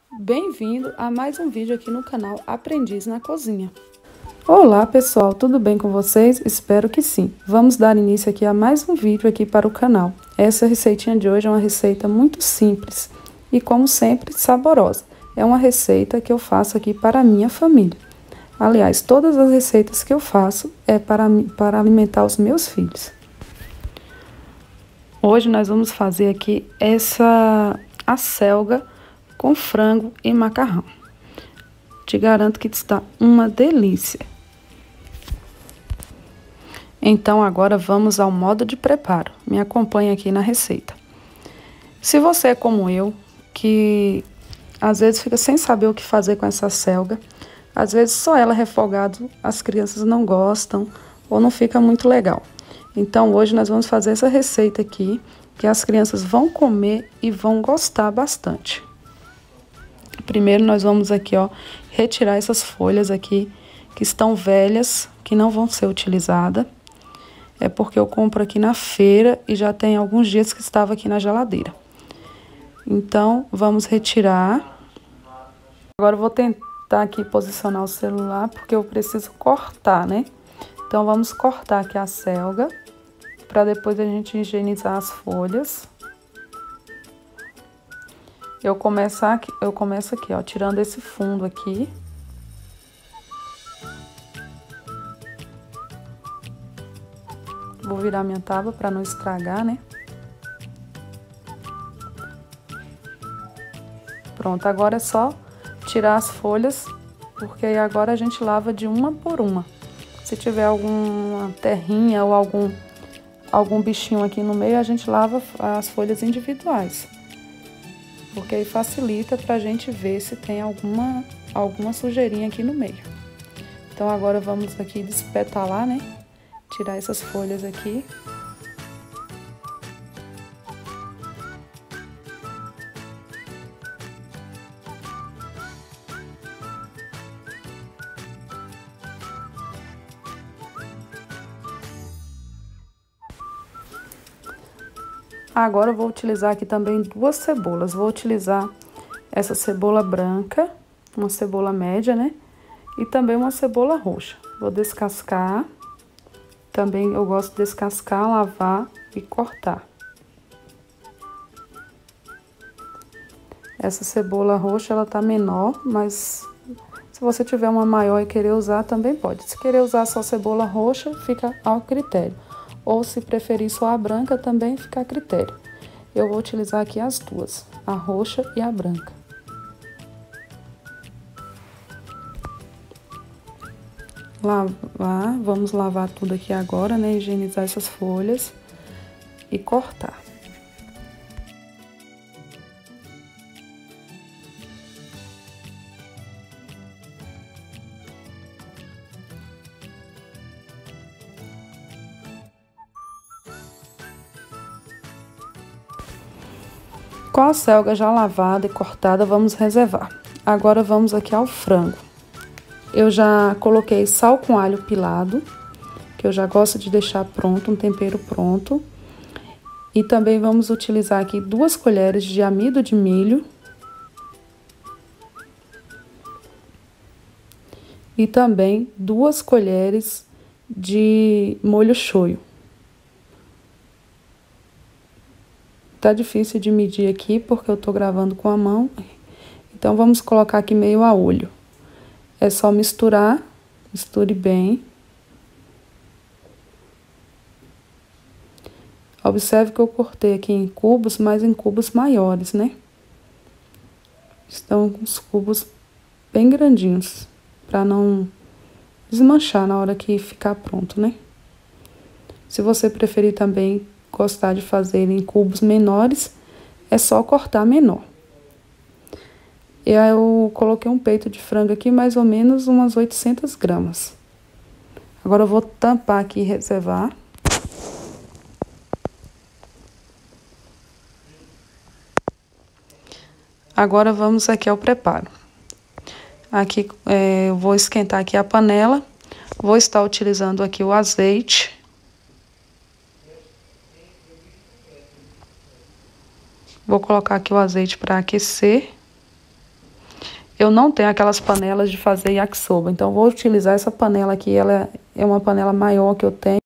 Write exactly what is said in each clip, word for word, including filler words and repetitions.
Bem-vindo a mais um vídeo aqui no canal Aprendiz na Cozinha. Olá pessoal, tudo bem com vocês? Espero que sim. Vamos dar início aqui a mais um vídeo aqui para o canal. Essa receitinha de hoje é uma receita muito simples e, como sempre, saborosa. É uma receita que eu faço aqui para a minha família. Aliás, todas as receitas que eu faço é para, para alimentar os meus filhos. Hoje nós vamos fazer aqui essa acelga com frango e macarrão. Te garanto que está uma delícia. Então agora vamos ao modo de preparo. Me acompanhe aqui na receita. Se você é como eu, que às vezes fica sem saber o que fazer com essa acelga, às vezes só ela refogado as crianças não gostam ou não fica muito legal. Então hoje nós vamos fazer essa receita aqui, que as crianças vão comer e vão gostar bastante. Primeiro nós vamos aqui, ó, retirar essas folhas aqui que estão velhas, que não vão ser utilizadas. É porque eu compro aqui na feira e já tem alguns dias que estava aqui na geladeira. Então, vamos retirar. Agora eu vou tentar aqui posicionar o celular porque eu preciso cortar, né? Então, vamos cortar aqui a acelga para depois a gente higienizar as folhas. Eu começo aqui, eu começo aqui, ó, tirando esse fundo aqui. Vou virar minha tábua para não estragar, né? Pronto, agora é só tirar as folhas, porque aí agora a gente lava de uma por uma. Se tiver alguma terrinha ou algum, algum bichinho aqui no meio, a gente lava as folhas individuais. Porque aí facilita pra gente ver se tem alguma, alguma sujeirinha aqui no meio. Então agora vamos aqui despetalar, né? Tirar essas folhas aqui. Agora eu vou utilizar aqui também duas cebolas. Vou utilizar essa cebola branca, uma cebola média, né? E também uma cebola roxa. Vou descascar. Também eu gosto de descascar, lavar e cortar. Essa cebola roxa, ela tá menor, mas se você tiver uma maior e querer usar, também pode. Se querer usar só cebola roxa, fica ao critério. Ou se preferir só a branca, também fica a critério. Eu vou utilizar aqui as duas, a roxa e a branca. Lavar, vamos lavar tudo aqui agora, né? Higienizar essas folhas e cortar. Com a acelga já lavada e cortada, vamos reservar. Agora vamos aqui ao frango. Eu já coloquei sal com alho pilado, que eu já gosto de deixar pronto, um tempero pronto. E também vamos utilizar aqui duas colheres de amido de milho. E também duas colheres de molho shoyu. Tá difícil de medir aqui porque eu tô gravando com a mão, então vamos colocar aqui meio a olho. É só misturar, misture bem. Observe que eu cortei aqui em cubos, mas em cubos maiores, né? Estão com os cubos bem grandinhos, para não desmanchar na hora que ficar pronto, né? Se você preferir também gostar de fazer em cubos menores, é só cortar menor. E aí eu coloquei um peito de frango aqui, mais ou menos umas oitocentas gramas. Agora eu vou tampar aqui e reservar. Agora vamos aqui ao preparo. Aqui é, eu vou esquentar aqui a panela. Vou estar utilizando aqui o azeite. Vou colocar aqui o azeite para aquecer. eu não tenho aquelas panelas de fazer yakisoba, então vou utilizar essa panela aqui, ela é uma panela maior que eu tenho.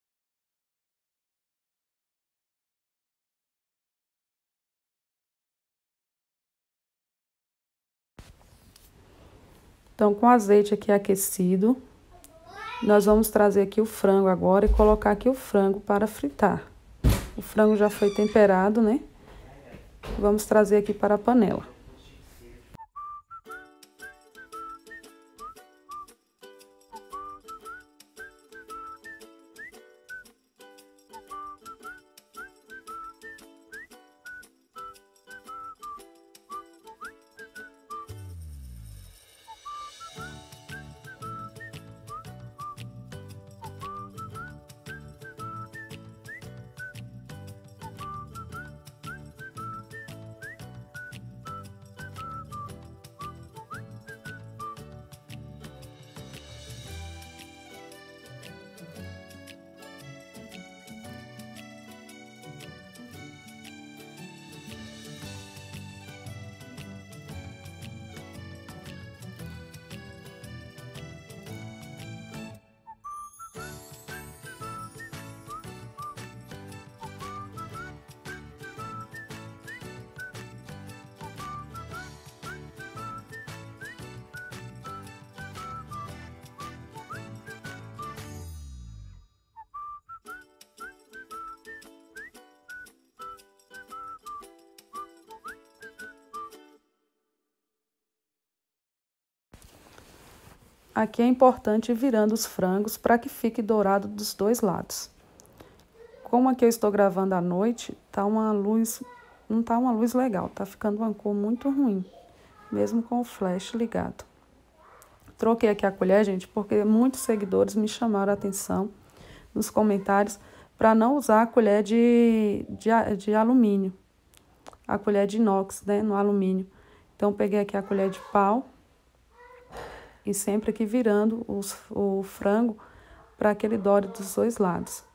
Então, com o azeite aqui aquecido, nós vamos trazer aqui o frango agora e colocar aqui o frango para fritar. O frango já foi temperado, né? Vamos trazer aqui para a panela. Aqui é importante ir virando os frangos para que fique dourado dos dois lados. Como aqui eu estou gravando à noite, tá uma luz, não tá uma luz legal, tá ficando uma cor muito ruim, mesmo com o flash ligado. Troquei aqui a colher, gente, porque muitos seguidores me chamaram a atenção nos comentários para não usar a colher de, de, de alumínio, a colher de inox, né, no alumínio. Então, peguei aqui a colher de pau. E sempre aqui virando os, o frango para que ele dore dos dois lados.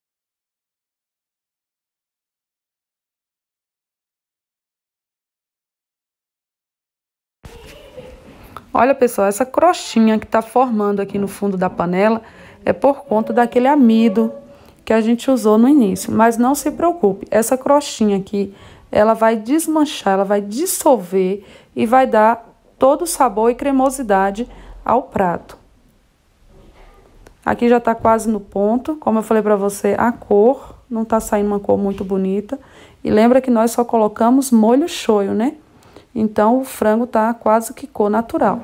Olha, pessoal, essa crostinha que tá formando aqui no fundo da panela é por conta daquele amido que a gente usou no início. Mas não se preocupe, essa crostinha aqui, ela vai desmanchar, ela vai dissolver e vai dar todo o sabor e cremosidade ao prato. Aqui já tá quase no ponto. Como eu falei para você, a cor não tá saindo uma cor muito bonita. E lembra que nós só colocamos molho shoyu, né? Então o frango tá quase que cor natural.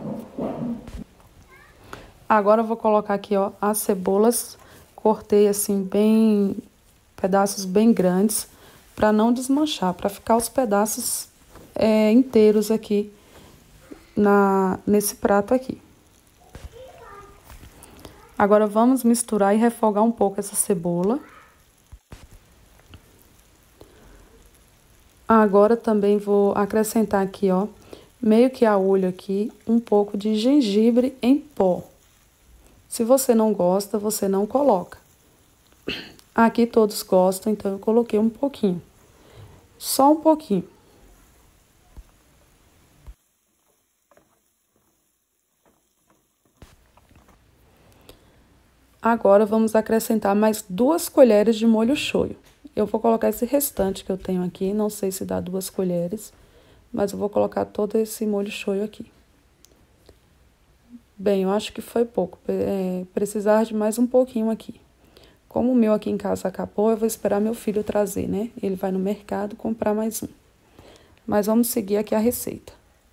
Agora eu vou colocar aqui, ó, as cebolas. Cortei assim bem, pedaços bem grandes, para não desmanchar, para ficar os pedaços é, inteiros aqui na nesse prato aqui. Agora vamos misturar e refogar um pouco essa cebola. Agora também vou acrescentar aqui, ó, meio que a olho aqui, um pouco de gengibre em pó. Se você não gosta, você não coloca. Aqui todos gostam, então eu coloquei um pouquinho. Só um pouquinho. Agora, vamos acrescentar mais duas colheres de molho shoyu. Eu vou colocar esse restante que eu tenho aqui, não sei se dá duas colheres, mas eu vou colocar todo esse molho shoyu aqui. Bem, eu acho que foi pouco, é, precisar de mais um pouquinho aqui. Como o meu aqui em casa acabou, eu vou esperar meu filho trazer, né? Ele vai no mercado comprar mais um. Mas vamos seguir aqui a receita.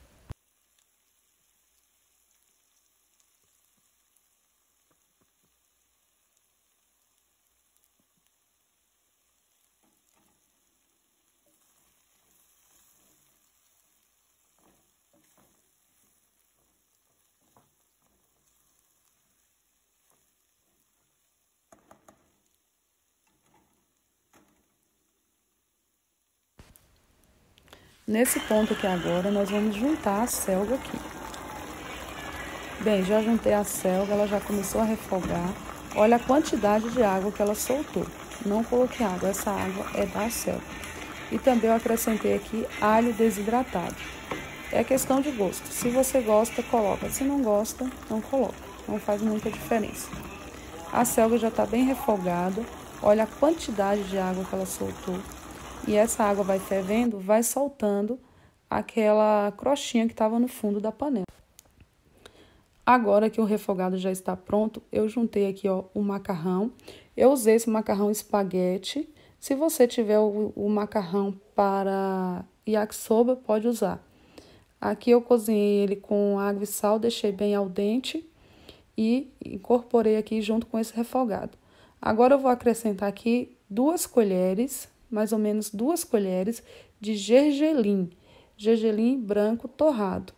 Nesse ponto aqui agora, nós vamos juntar a selga aqui. Bem, já juntei a selga, ela já começou a refogar. Olha a quantidade de água que ela soltou. Não coloquei água, essa água é da selga. E também eu acrescentei aqui alho desidratado. É questão de gosto. Se você gosta, coloca. Se não gosta, não coloca. Não faz muita diferença. A selga já está bem refogada. Olha a quantidade de água que ela soltou. E essa água vai fervendo, vai soltando aquela crostinha que estava no fundo da panela. Agora que o refogado já está pronto, eu juntei aqui, ó, o macarrão. Eu usei esse macarrão espaguete. Se você tiver o, o macarrão para yakisoba, pode usar. Aqui eu cozinhei ele com água e sal, deixei bem al dente e incorporei aqui junto com esse refogado. Agora eu vou acrescentar aqui duas colheres, mais ou menos duas colheres de gergelim, gergelim branco torrado.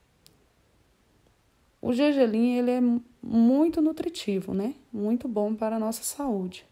O gergelim, ele é muito nutritivo, né? Muito bom para a nossa saúde.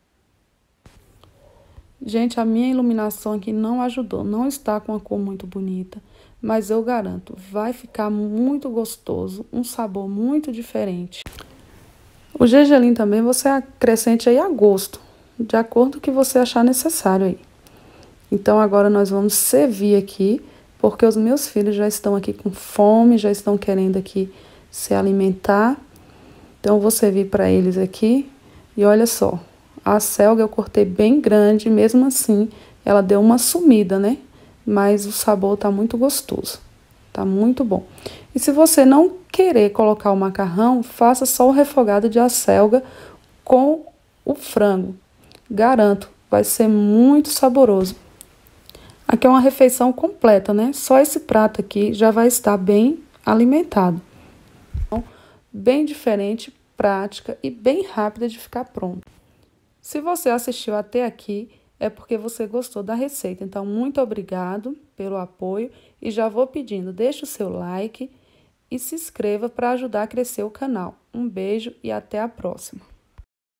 Gente, a minha iluminação aqui não ajudou, não está com uma cor muito bonita, mas eu garanto, vai ficar muito gostoso, um sabor muito diferente. O gergelim também você acrescente aí a gosto, de acordo com o que você achar necessário aí. Então agora nós vamos servir aqui, porque os meus filhos já estão aqui com fome, já estão querendo aqui se alimentar. Então eu vou servir para eles aqui e olha só. A selga eu cortei bem grande, mesmo assim, ela deu uma sumida, né? Mas o sabor tá muito gostoso, tá muito bom. E se você não querer colocar o macarrão, faça só o refogado de acelga com o frango. Garanto, vai ser muito saboroso. Aqui é uma refeição completa, né? Só esse prato aqui já vai estar bem alimentado. Então, bem diferente, prática e bem rápida de ficar pronto. Se você assistiu até aqui, é porque você gostou da receita. Então, muito obrigado pelo apoio e já vou pedindo, deixe o seu like e se inscreva para ajudar a crescer o canal. Um beijo e até a próxima.